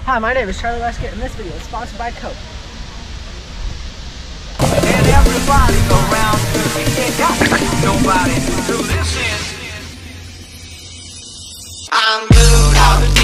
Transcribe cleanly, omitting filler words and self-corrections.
Hi, my name is Charlie Westcott, and this video is sponsored by Coke. And everybody around, you can't got nobody to this is. I'm good.